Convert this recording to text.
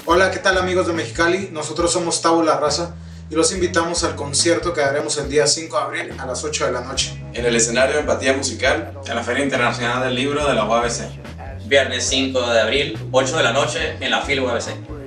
Hola, ¿qué tal amigos de Mexicali? Nosotros somos Tabula Rasa y los invitamos al concierto que haremos el día 5 de abril a las 8 de la noche. En el escenario Empatía Musical, en la Feria Internacional del Libro de la UABC. Viernes 5 de abril, 8 de la noche, en la FIL UABC.